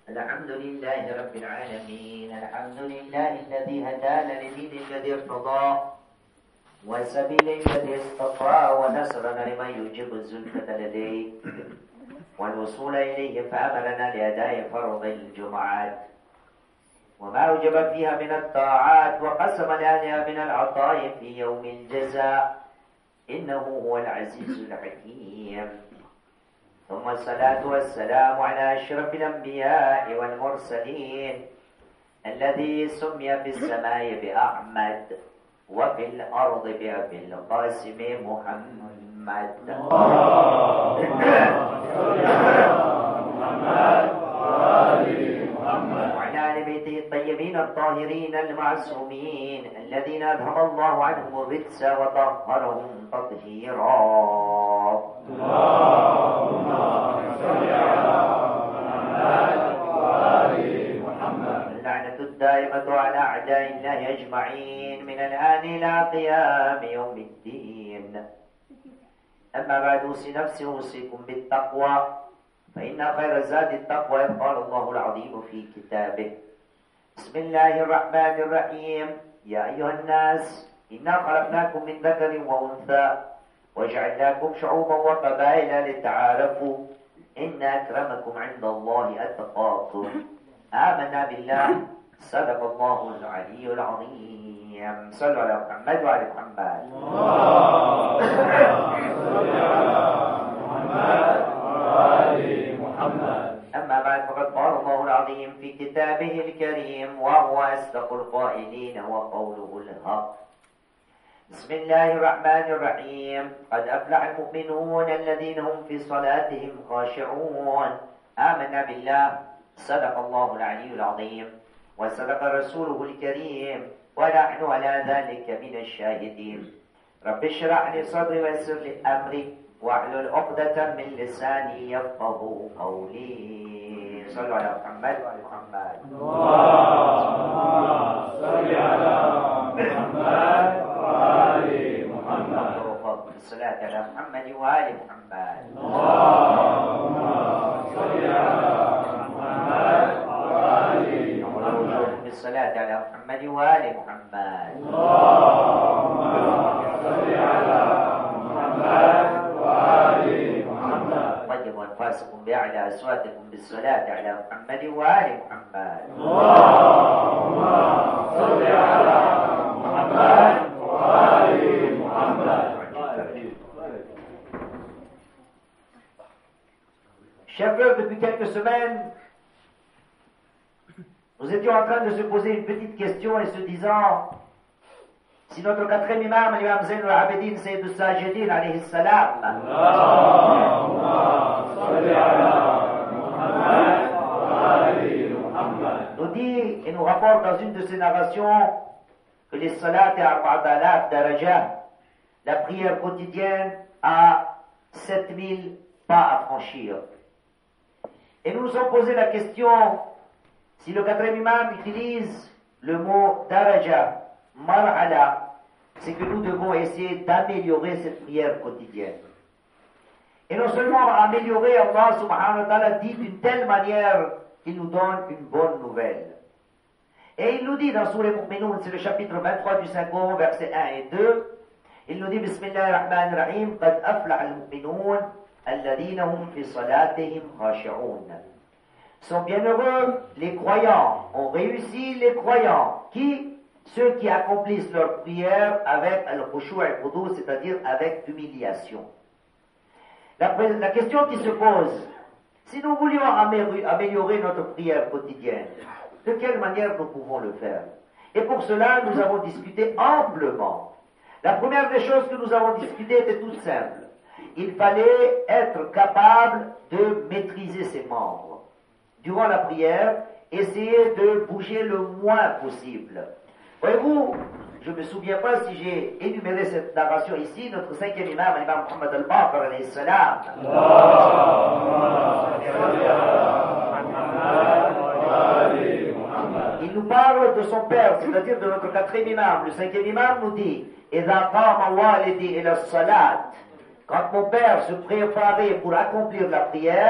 الحمد لله رب العالمين. الحمد لله الذي هدانا لدين الذي ارتضى وسبيل الذي اصطفى ونصرنا لمن يجيب الزلفة لديه والوصول إليه فأمرنا لأداء فرض الجمعات وما أوجب فيها من الطاعات وقسم لنا من العطاء في يوم الجزاء إنه هو العزيز الحكيم. ثم الصلاة والسلام على أشرف الأنبياء والمرسلين الذي سمي في السماء بأحمد وفي الأرض بأبي القاسم محمد. وعلى آل بيته الطيبين الطاهرين المعصومين الذين أذهب الله عنهم الرجس وطهرهم تطهيرا. اللهم صل على محمد وآل محمد. اللعنة الدائمة على أعداء الله أجمعين من الآن إلى قيام يوم الدين. أما بعد أوصي نفسي أوصيكم بالتقوى فإن خير الزاد التقوى قال الله العظيم في كتابه. بسم الله الرحمن الرحيم. يا أيها الناس إنا خلقناكم من ذكر وأنثى وجعلناكم شعوبا وقبائل لتعارفوا إن أكرمكم عند الله أتقاكم. آمنا بالله. صدق الله العلي العظيم. صلوا على محمد وعلى محمد. اللهم صل على محمد وآل محمد. أما بعد فقد قال الله العظيم في كتابه الكريم وهو أصدق القائلين وقوله الحق. بسم الله الرحمن الرحيم. قد أفلح المؤمنون الذين هم في صلاتهم خاشعون. آمنا بالله. صدق الله العلي العظيم وصدق رسوله الكريم ونحن على ذلك من الشاهدين. رب اشرح لي صدري ويسر لي أمري واحلل عقدة من لساني يفقهوا قولي. صلوا على محمد وعلى محمد. اللهم صل على محمد وآل محمد. الصلاة على محمد وآل محمد. اللهم صل على محمد وآل محمد. بالصلاة على محمد وآل محمد. اللهم صل على محمد وآل محمد. طيبوا أنفاسكم بأعلى أصواتكم بالصلاة على محمد وآل محمد. اللهم صل على محمد وآل محمد. Chers frères, depuis quelques semaines, nous étions en train de se poser une petite question et se disant si notre quatrième imam, l'imam Zayn al-Abidin, Sayyid al-Sajidin, alayhi salam, nous dit et nous rapporte dans une de ses narrations que les salats et arba'at daraja, la prière quotidienne a 7000 pas à franchir. Et nous nous sommes posé la question si le quatrième imam utilise le mot daraja, marhala, c'est que nous devons essayer d'améliorer cette prière quotidienne. Et non seulement améliorer, Allah subhanahu wa ta'ala dit d'une telle manière qu'il nous donne une bonne nouvelle. Et il nous dit dans Sourate Mu'minun, c'est le chapitre 23 du 5 versets 1 et 2, il nous dit Bismillahirrahmanirrahim, Qad aflaha al-mu'minun alladhina hum fi salatihim khashi'un. Sont bienheureux les croyants, ont réussi les croyants, ceux qui accomplissent leur prière avec al-khushu' al-khudu, c'est-à-dire avec humiliation. La question qui se pose, si nous voulions améliorer notre prière quotidienne, de quelle manière nous pouvons le faire? Et pour cela, nous avons discuté amplement. La première des choses que nous avons discutées était toute simple. Il fallait être capable de maîtriser ses membres. Durant la prière, essayer de bouger le moins possible. Voyez-vous, je ne me souviens pas si j'ai énuméré cette narration ici, notre cinquième imam, l'imam Muhammad al-Baqir, alayhi salam. Il nous parle de son père, c'est-à-dire de notre quatrième imam. Le cinquième imam nous dit إِذَا قَامَ وَالِدِي إِلَى الصَّلَاةِ. Quand mon père se préparait pour accomplir la prière,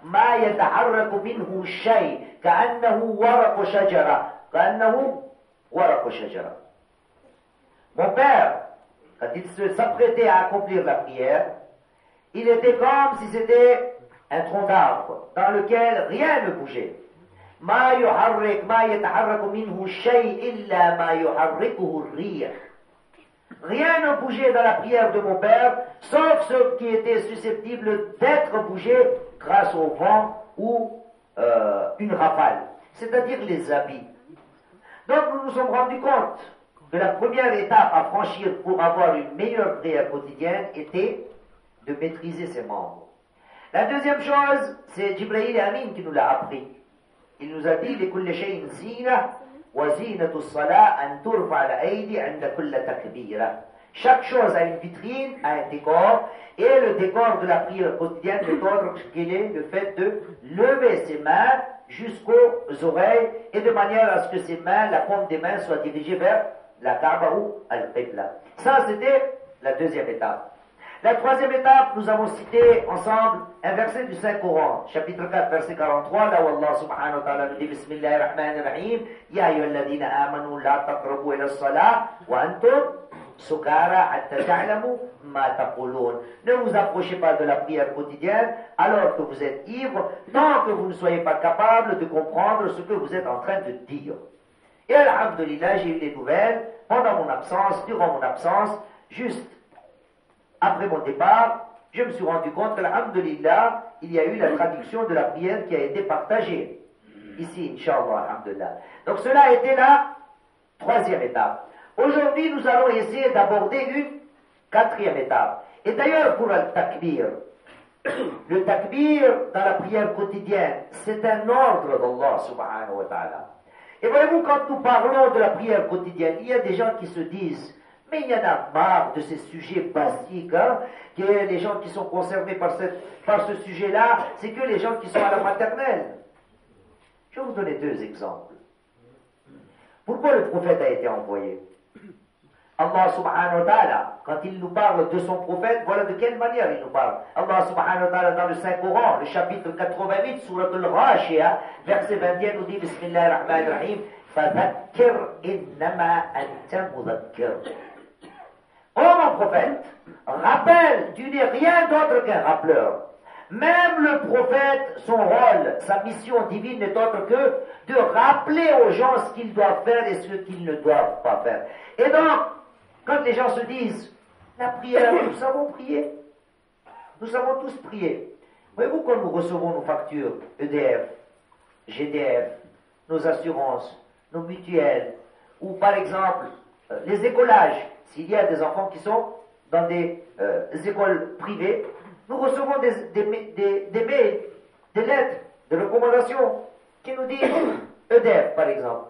ما يتحرك منه شيء كأنه ورق شجرة كأنه ورق شجرة. Mon père, quand il s'apprêtait à accomplir la prière, il était comme si c'était un tronc d'arbre dans lequel rien ne bougeait. ما يتحرك منه شيء إلا ما يحركه الريح. Rien ne bougeait dans la prière de mon père, sauf ce qui était susceptible d'être bougé grâce au vent ou une rafale, c'est-à-dire les habits. Donc nous nous sommes rendus compte que la première étape à franchir pour avoir une meilleure prière quotidienne était de maîtriser ses membres. La deuxième chose, c'est Jibril Amin qui nous l'a appris. Il nous a dit لكل شيء زينة وزينة الصلاة أن ترفع الأيدي عند كل تكبيرة. Chaque chose a une vitrine, a un décor, et le décor de la prière quotidienne est autre qu'il est le fait de lever ses mains jusqu'aux oreilles et de manière à ce que ses mains, la paume des mains soit dirigée vers la Kaaba ou Al-Qibla. Ça, c'était la deuxième étape. La troisième étape, nous avons cité ensemble un verset du Saint-Coran, chapitre 4, verset 43, là où Allah subhanahu wa ta'ala nous dit Bismillahir Rahmanir Rahim, Ya ayyuhalladhina amanu la taqrabu ila as-salah wa antum sukara hatta ta'lamu ma taqulun. Ne vous approchez pas de la prière quotidienne alors que vous êtes ivre, tant que vous ne soyez pas capable de comprendre ce que vous êtes en train de dire. Et alhamdulillah, j'ai eu des nouvelles pendant mon absence, durant mon absence, juste après mon départ, je me suis rendu compte que, alhamdulillah, il y a eu la traduction de la prière qui a été partagée. Ici, Inch'Allah, alhamdulillah. Donc cela a été la troisième étape. Aujourd'hui, nous allons essayer d'aborder une quatrième étape. Et d'ailleurs, pour le takbir dans la prière quotidienne, c'est un ordre d'Allah subhanahu wa ta'ala. Et voyez-vous, quand nous parlons de la prière quotidienne, il y a des gens qui se disent mais il y en a marre de ces sujets basiques, hein, que les gens qui sont concernés par ce sujet-là, c'est que les gens qui sont à la maternelle. Je vais vous donner deux exemples. Pourquoi le prophète a été envoyé? Allah subhanahu wa ta'ala, quand il nous parle de son prophète, voilà de quelle manière il nous parle. Allah subhanahu wa ta'ala dans le Saint-Coran, le chapitre 88, surat al-Ghashiyah, verset 21, nous dit Bismillahir Rahmanir Rahim, فَذَكِّرْ إِنَّمَا أَنْتَ مُذَكِّرْ. Oh mon prophète, rappelle, tu n'es rien d'autre qu'un rappeleur. Même le prophète, son rôle, sa mission divine n'est autre que de rappeler aux gens ce qu'ils doivent faire et ce qu'ils ne doivent pas faire. Et donc, quand les gens se disent, la prière, nous savons prier. Nous savons tous prier. Voyez-vous, quand nous recevons nos factures, EDF, GDF, nos assurances, nos mutuelles, ou par exemple, les écolages, s'il y a des enfants qui sont dans des écoles privées, nous recevons des mails, des lettres de recommandation qui nous disent EDF par exemple,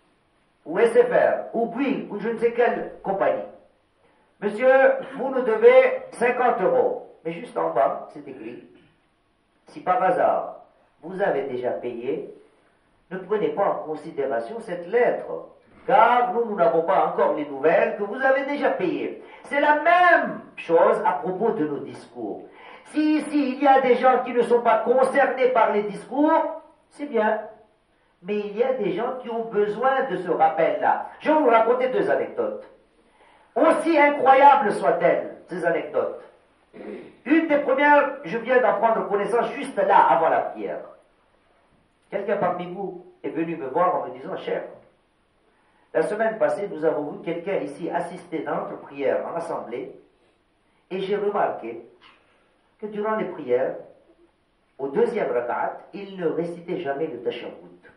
ou SFR, ou Bouygues, ou je ne sais quelle compagnie. Monsieur, vous nous devez 50 €. Mais juste en bas, c'est écrit, si par hasard vous avez déjà payé, ne prenez pas en considération cette lettre. Car nous n'avons pas encore les nouvelles que vous avez déjà payées. C'est la même chose à propos de nos discours. Si ici il y a des gens qui ne sont pas concernés par les discours, c'est bien. Mais il y a des gens qui ont besoin de ce rappel-là. Je vais vous raconter deux anecdotes. Aussi incroyables soient-elles, ces anecdotes. Une des premières, je viens d'en prendre connaissance juste là, avant la prière. Quelqu'un parmi vous est venu me voir en me disant, cher, la semaine passée, nous avons vu quelqu'un ici assister dans notre prière en assemblée, et j'ai remarqué que durant les prières, au deuxième rakat, il ne récitait jamais le tashahhud.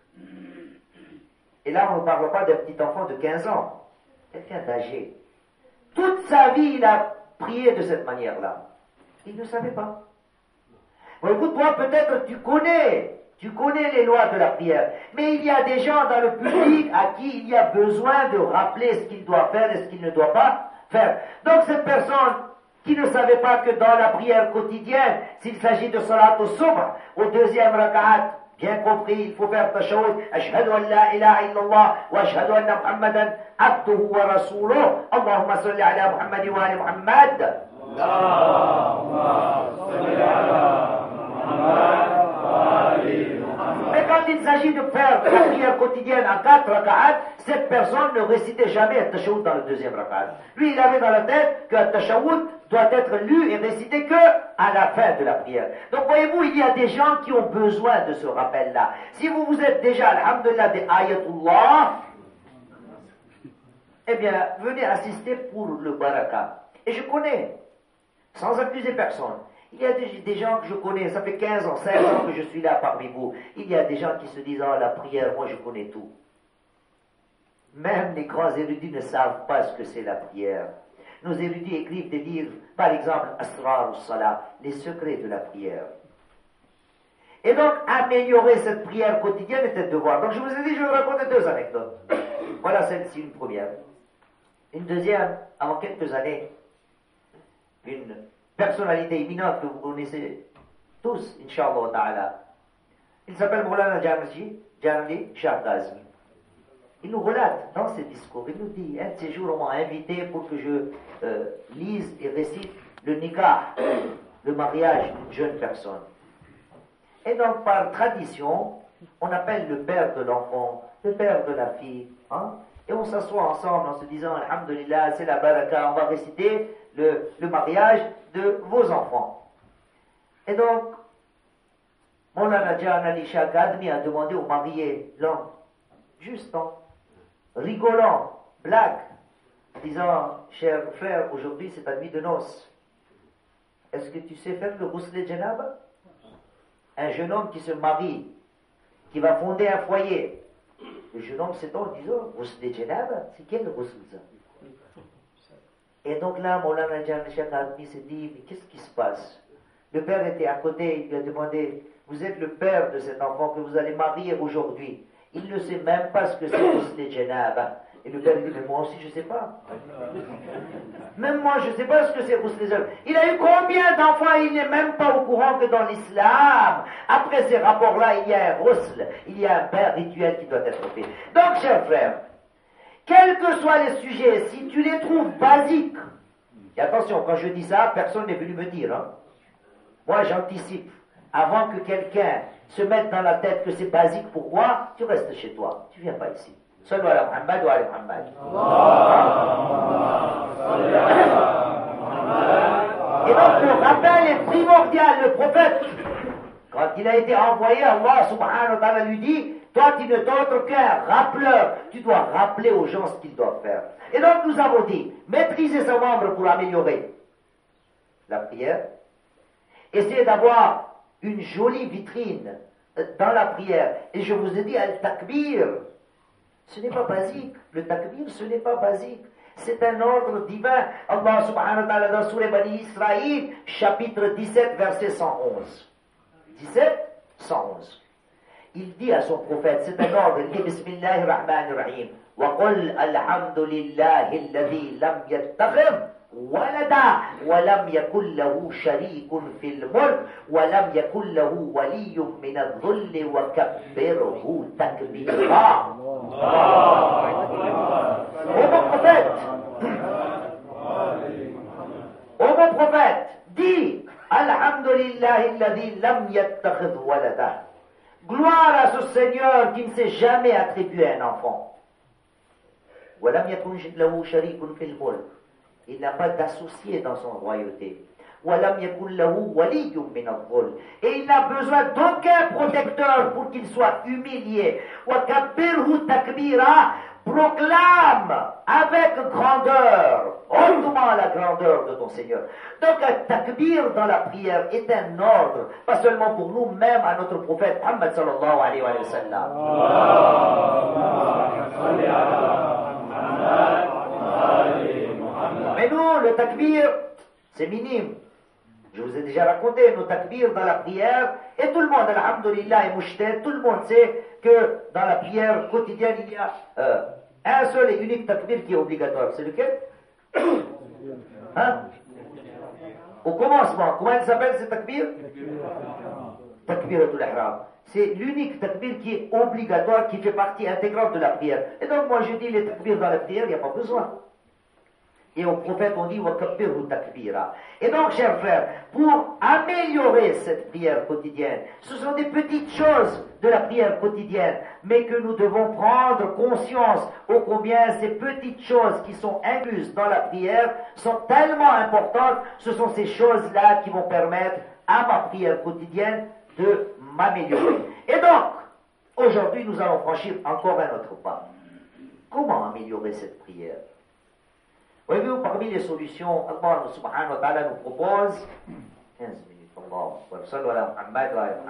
Et là, on ne parle pas d'un petit enfant de 15 ans, quelqu'un d'âgé. Toute sa vie, il a prié de cette manière-là. Il ne savait pas. Bon, écoute, toi, peut-être tu connais les lois de la prière, mais il y a des gens dans le public à qui il y a besoin de rappeler ce qu'il doit faire et ce qu'il ne doit pas faire. Donc cette personne qui ne savait pas que dans la prière quotidienne, s'il s'agit de salat au subh, au deuxième rak'at, bien compris, il faut faire tashahhud, ashhadu an la ilaha illallah, wa ashhadu anna Muhammadan abduhu wa rasuluh, Allahumma salli ala Muhammad wa ali Muhammad. Allahumma salli ala Muhammad. quand il s'agit de faire la prière quotidienne à 4 raka'at, cette personne ne récitait jamais le tashahhud dans le deuxième raka'at. Lui, il avait dans la tête que le tashahhud doit être lu et récité que à la fin de la prière. Donc voyez-vous, il y a des gens qui ont besoin de ce rappel-là. Si vous êtes déjà, alhamdulillah, des ayatullah, eh bien, venez assister pour le baraka. Et je connais, sans accuser personne, il y a des gens que je connais, ça fait 15 ans, 16 ans que je suis là parmi vous. Il y a des gens qui se disent, oh, la prière, moi je connais tout. Même les grands érudits ne savent pas ce que c'est la prière. Nos érudits écrivent des livres, par exemple, Asrar ou Salah, les secrets de la prière. Et donc, améliorer cette prière quotidienne est un devoir. Donc je vous ai dit, je vais vous raconter 2 anecdotes. Voilà celle-ci, une première. Une deuxième, avant quelques années, une personnalité éminente que vous connaissez tous, Inch'Allah Ta'ala. Il s'appelle Moulana Janali Shah Kazmi. Il nous relate dans ses discours, il nous dit, un de ces jours, on m'a invité pour que je lise et récite le nikah, le mariage d'une jeune personne. Et donc, par tradition, on appelle le père de l'enfant, le père de la fille, hein? Et on s'assoit ensemble en se disant, alhamdulillah, c'est la baraka, on va réciter le mariage de vos enfants. Et donc, Moulana Janali Shah Kazmi a demandé au marié, l'homme, juste en rigolant, blague, disant, cher frère, aujourd'hui c'est ta nuit de noces. Est-ce que tu sais faire le ghusl janaba? Un jeune homme qui se marie, qui va fonder un foyer. Le jeune homme s'étonne en disant, ghusl janaba, c'est quel ghusl ça? Et donc là, Moulana Janali Shah Kazmi s'est dit, mais qu'est-ce qui se passe? Le père était à côté, il lui a demandé, vous êtes le père de cet enfant que vous allez marier aujourd'hui. Il ne sait même pas ce que c'est ghusl janaba. Et le père dit, mais moi aussi je ne sais pas. Même moi je ne sais pas ce que c'est ghusl janaba. Il a eu combien d'enfants? Il n'est même pas au courant que dans l'islam, après ces rapports-là, il y a un ghusl, il y a un bain rituel qui doit être fait. Donc, chers frères, quels que soient les sujets, si tu les trouves basiques, et attention, quand je dis ça, personne n'est venu me dire, hein. Moi j'anticipe. Avant que quelqu'un se mette dans la tête que c'est basique pour moi, tu restes chez toi. Tu ne viens pas ici. Sallu ala Muhammad wa ala Muhammad. Et donc le rappel est primordial. Le prophète, quand il a été envoyé, Allah subhanahu wa ta'ala lui dit, toi tu ne t'entres qu'un rappeleur. Tu dois rappeler aux gens ce qu'ils doivent faire. Et donc nous avons dit, maîtriser ses membres pour améliorer la prière. Essayez d'avoir une jolie vitrine dans la prière. Et je vous ai dit, al-takbir, ce n'est pas basique. Le takbir, ce n'est pas basique. C'est un ordre divin. Allah subhanahu wa ta'ala dans Surah Bani Israël, chapitre 17, verset 111. 17, 111. Il dit à son prophète, c'est un ordre, il dit Bismillahir Rahmanir Rahim. Wa qul alhamdulillahi alladhi lam yattakhidh ولدا ولم يكن له شريك في الملك ولم يكن له ولي من الذل وكبره تكبيرا. Ô mon prophète, dis alhamdulillahi alladhi lam yattakhidh walada. Gloire à ce Seigneur qui ne s'est jamais attribué un enfant. ولم يكن له شريك في الملك. Il n'a pas d'associé dans son royauté. Et il n'a besoin d'aucun protecteur pour qu'il soit humilié. Proclame avec grandeur, hautement la grandeur de ton Seigneur. Donc un takbir dans la prière est un ordre, pas seulement pour nous, même à notre prophète Muhammad sallallahu alayhi wa sallam. Mais nous, le takbir, c'est minime. Je vous ai déjà raconté nos takbirs dans la prière, et tout le monde, alhamdulillah et mouchted, tout le monde sait que dans la prière quotidienne, il y a un seul et unique takbir qui est obligatoire. C'est lequel? Hein? Au commencement, comment il s'appelle ce takbir? Takbiratul ihram. C'est l'unique takbir qui est obligatoire, qui fait partie intégrante de la prière. Et donc moi je dis les takbirs dans la prière, il n'y a pas besoin. Et au prophète, on dit وَكَبِّرْهُ تَكْبِيرًا. Et donc, chers frères, pour améliorer cette prière quotidienne, ce sont des petites choses de la prière quotidienne, mais que nous devons prendre conscience ô combien ces petites choses qui sont incluses dans la prière sont tellement importantes. Ce sont ces choses-là qui vont permettre à ma prière quotidienne de m'améliorer. Et donc, aujourd'hui, nous allons franchir encore un autre pas. Comment améliorer cette prière? Voyez-vous, parmi les solutions, Allah subhanahu wa ta'ala nous propose 15 minutes. Allah Akbar. Sallu ala Muhammad wa ala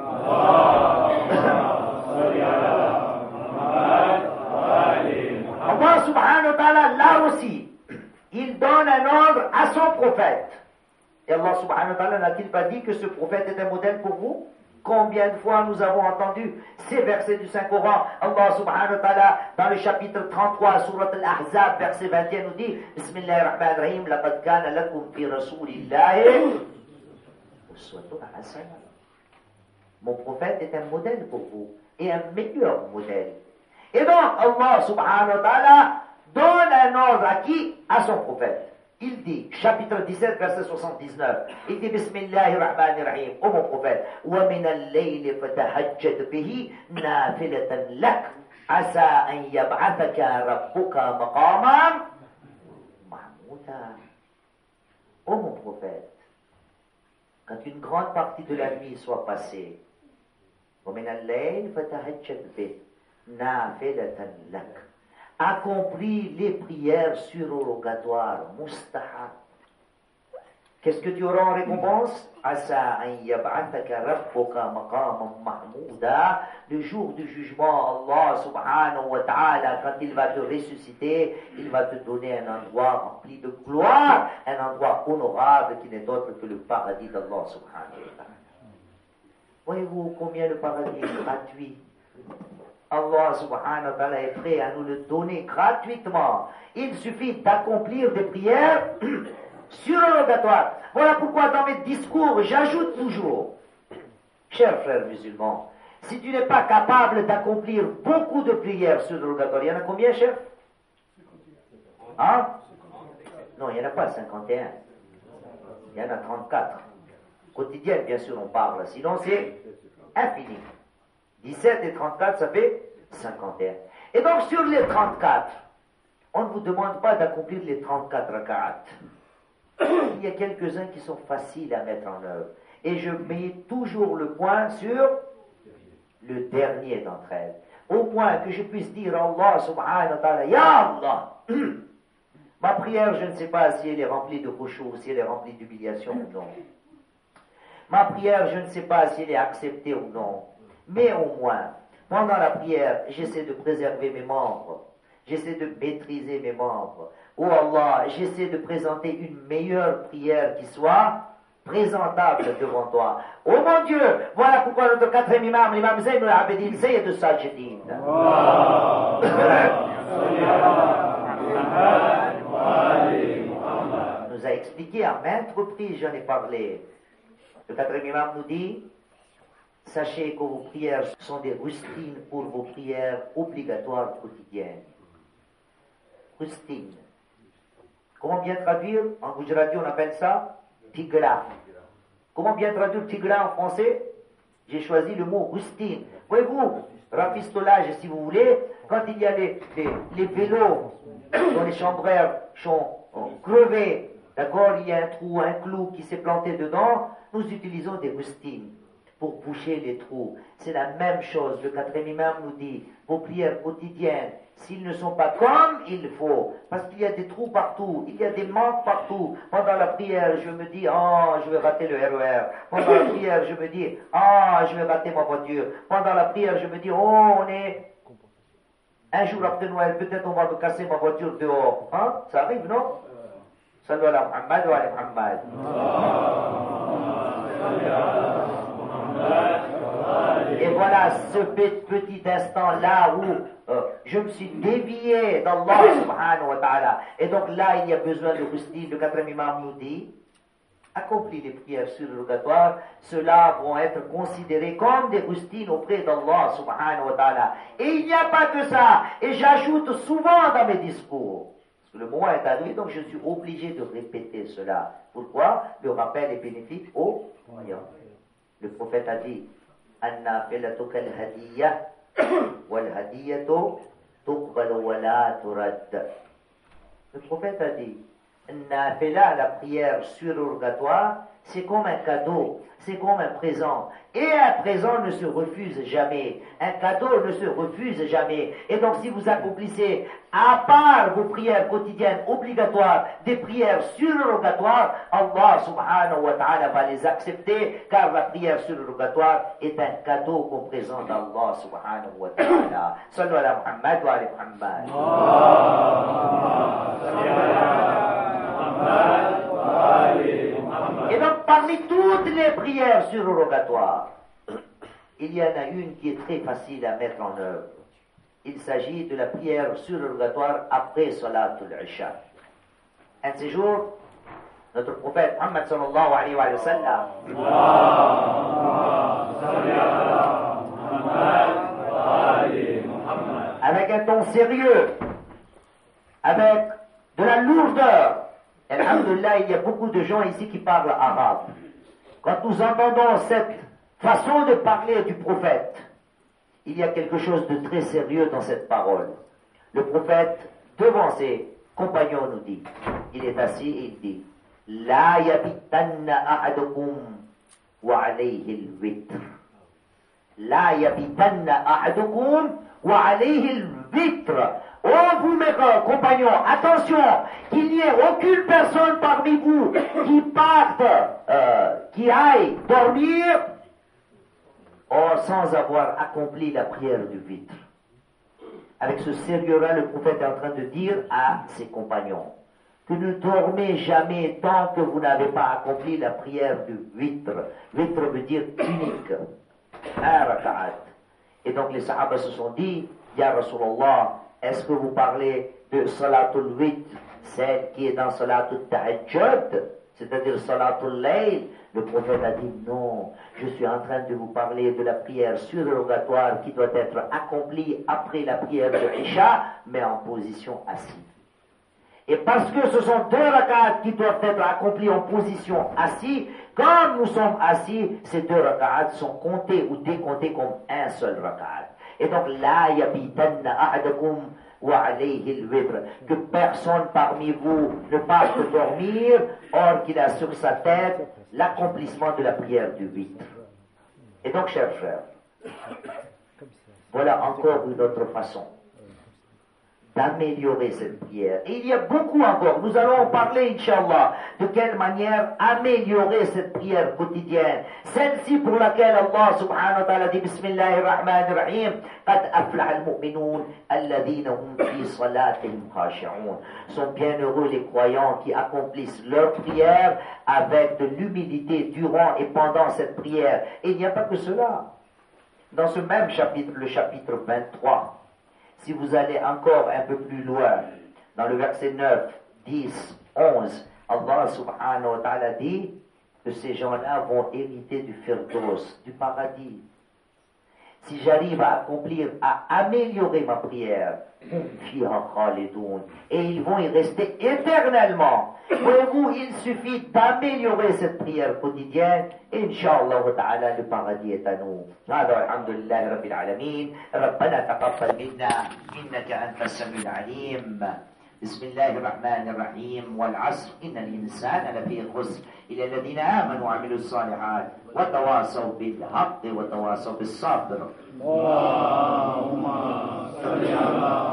Muhammad. Allah subhanahu wa ta'ala, là aussi, il donne un ordre à son prophète. Et Allah subhanahu wa ta'ala n'a-t-il pas dit que ce prophète est un modèle pour vous? Combien de fois nous avons entendu ces versets du Saint-Coran? Allah subhanahu wa ta'ala, dans le chapitre 33, surat al-Ahzab, verset 21, nous dit Bismillahirrahmanirrahim, laqad kana lakum fi rasulillahi uswatun hasana. Mon prophète est un modèle pour vous, et un meilleur modèle. Et donc, Allah subhanahu wa ta'ala donne un ordre à qui? À son prophète. Il dit, chapitre 17, verset 79, il dit Bismillahirrahmanirrahim, ô mon prophète, وَمِنَ اللَّيْلِ فَتَهَجَّدْ بِهِ نَافِلَةً لَكَ عَسَىٰ أَن يَبْعَثَكَ رَبُّكَ مَقَامًا مَحْمُودًا. Ô mon prophète, quand une grande partie de la nuit soit passée, وَمِنَ اللَّيْلِ فَتَهَجَّدْ بِهِ نَافِلَةً لَكَ, accomplis les prières surrogatoires, mustahab. Qu'est-ce que tu auras en récompense? Asa an yab'athaka rabbuka maqaman mahmouda. Le jour du jugement, Allah subhanahu wa ta'ala, quand il va te ressusciter, il va te donner un endroit rempli de gloire, un endroit honorable qui n'est autre que le paradis d'Allah subhanahu wa ta'ala. Voyez-vous combien le paradis est gratuit? Allah subhanahu wa ta'ala est prêt à nous le donner gratuitement. Il suffit d'accomplir des prières surrogatoires. Voilà pourquoi dans mes discours, j'ajoute toujours, chers frères musulmans, si tu n'es pas capable d'accomplir beaucoup de prières surrogatoires, il y en a combien, chef? Hein? Non, il n'y en a pas 51. Il y en a 34. Quotidienne, bien sûr, on parle. Sinon, c'est infini. 17 et 34, ça fait 51. Et donc, sur les 34, on ne vous demande pas d'accomplir les 34 raka'at. Il y a quelques-uns qui sont faciles à mettre en œuvre. Et je mets toujours le point sur le dernier d'entre elles. Au point que je puisse dire à Allah subhanahu wa ta'ala, Ya Allah, ma prière, je ne sais pas si elle est remplie de khushu', si elle est remplie d'humiliation ou non. Ma prière, je ne sais pas si elle est acceptée ou non. Mais au moins, pendant la prière, j'essaie de préserver mes membres. J'essaie de maîtriser mes membres. Oh Allah, j'essaie de présenter une meilleure prière qui soit présentable devant toi. Oh mon Dieu, voilà pourquoi notre quatrième imam, l'imam Zayn al-Abidin, Sayyid al-Sajidin, nous a expliqué à maintes reprises, j'en ai parlé. Le quatrième imam nous dit, sachez que vos prières sont des rustines pour vos prières obligatoires quotidiennes. Rustines. Comment bien traduire? En Gujarati, on appelle ça tigla. Comment bien traduire tigla en français? J'ai choisi le mot rustine. Voyez-vous, rafistolage, si vous voulez, quand il y a les vélos dont les chambrères sont crevés, d'accord, il y a un trou, un clou qui s'est planté dedans, nous utilisons des rustines pour boucher les trous. C'est la même chose. Le quatrième imam nous dit, vos prières quotidiennes, s'ils ne sont pas comme il faut, parce qu'il y a des trous partout, il y a des manques partout. Pendant la prière, je me dis, oh, je vais rater le RER. Pendant la prière, je me dis, ah, je vais rater ma voiture. Pendant la prière, je me dis, oh, on est un jour après Noël, peut-être on va me casser ma voiture dehors. Hein? Ça arrive, non? Sallu ala Muhammad wa ala Muhammad. Et voilà ce petit instant-là où je me suis dévié d'Allah subhanahu wa ta'ala. Et donc là, il y a besoin de rustine. Le quatrième imam nous dit, accomplis les prières surrogatoires, ceux-là vont être considérés comme des rustines auprès d'Allah subhanahu wa ta'ala. Et il n'y a pas que ça. Et j'ajoute souvent dans mes discours, parce que le moment est arrivé, donc je suis obligé de répéter cela. Pourquoi? Le rappel est bénéfique aux croyants. Le prophète a dit, An-nafilatu kal-hadiyya, wal-hadiyatu tuqbalu wa la turad. Le prophète a dit, Nafila, la prière surrogatoire, c'est comme un cadeau, c'est comme un présent. Et un présent ne se refuse jamais. Un cadeau ne se refuse jamais. Et donc si vous accomplissez, à part vos prières quotidiennes obligatoires, des prières surrogatoires, Allah subhanahu wa ta'ala va les accepter, car la prière surrogatoire est un cadeau qu'on présente à Allah subhanahu wa ta'ala. Sallu ala Muhammad wa ala Muhammad. Et donc, parmi toutes les prières surrogatoires, il y en a une qui est très facile à mettre en œuvre. Il s'agit de la prière surrogatoire après Salatul Isha. Un de ces jours, notre prophète Muhammad sallallahu alayhi wa sallam, avec un ton sérieux, avec de la lourdeur. Alhamdulillah, il y a beaucoup de gens ici qui parlent arabe. Quand nous entendons cette façon de parler du prophète, il y a quelque chose de très sérieux dans cette parole. Le prophète, devant ses compagnons, nous dit, il est assis et il dit, La yabitanna ahadukum wa alayhi al-witr. La yabitanna ahadukum wa alayhi al-witr. Oh, vous, mes compagnons, attention, qu'il n'y ait aucune personne parmi vous qui parte, qui aille dormir, sans avoir accompli la prière du vitre. Avec ce sérieux-là, le prophète est en train de dire à ses compagnons que ne dormez jamais tant que vous n'avez pas accompli la prière du vitre. Vitre veut dire unique. Un raka'at. Et donc les sahaba se sont dit, Ya Rasulallah, est-ce que vous parlez de Salatul Witr, celle qui est dans Salatul Tahajjud, c'est-à-dire Salatul Layl? Le prophète a dit non, je suis en train de vous parler de la prière surrogatoire qui doit être accomplie après la prière de Isha, mais en position assise. Et parce que ce sont deux rak'at qui doivent être accomplis en position assise, quand nous sommes assis, ces deux rak'at sont comptés ou décomptés comme un seul rak'at. Et donc, la yabitanna ahadakum wa alayhi al-witr, que personne parmi vous ne parte dormir, or qu'il a sur sa tête l'accomplissement de la prière du vitre. Et donc, chers frères, voilà encore une autre façon d'améliorer cette prière. Et il y a beaucoup encore. Nous allons en parler, Inch'Allah, de quelle manière améliorer cette prière quotidienne. Celle-ci pour laquelle Allah subhanahu wa ta'ala dit Bismillahir Rahmanir Rahim, Qad aflaha al-mu'minun alladhina hum fi salatihim khashi'un. Sont bienheureux les croyants qui accomplissent leur prière avec de l'humilité durant et pendant cette prière. Et il n'y a pas que cela. Dans ce même chapitre, le chapitre 23, si vous allez encore un peu plus loin, dans le verset 9, 10, 11, Allah subhanahu wa ta'ala dit que ces gens-là vont hériter du firdaus, du paradis. Si j'arrive à accomplir, à améliorer ma prière, et ils vont y rester éternellement. Voyez-vous, il suffit d'améliorer cette prière quotidienne, et Inch'Allah ta'ala, le paradis est à nous. Alhamdulillah Rabbil Alamin, Rabbana taqabbal minna, innaka anta as-sami'ul 'alim. بسم الله الرحمن الرحيم والعصر إن الإنسان لفي خسر إلا الذين آمنوا وعملوا الصالحات وتواصوا بالحق وتواصوا بالصبر. اللهم صل على